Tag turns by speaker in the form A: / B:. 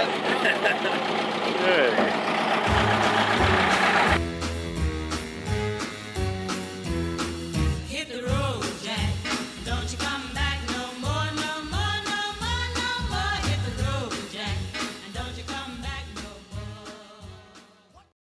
A: Hit the road, Jack. Don't you come back no more, no more, no more, no more. Hit the road, Jack. And don't you come